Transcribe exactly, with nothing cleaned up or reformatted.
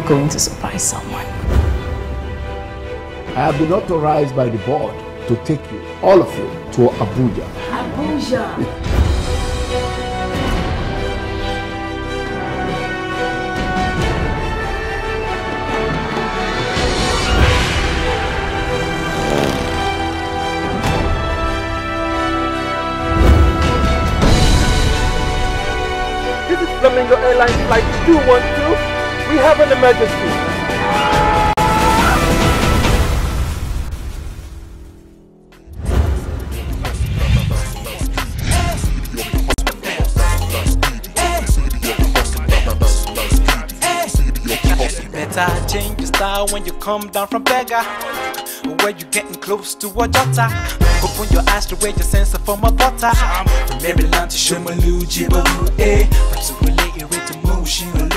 going to surprise someone. I have been authorized by the board to take you, all of you, to Abuja. Abuja! This is Flamingo Airlines Flight two one two. We have an emergency. Better change your style when you come down from beggar. Where you getting close to a daughter. Open your eyes to where your sense of form of butter. From Maryland to Shomolu, Jibawu, eh. But to relate it with emotion.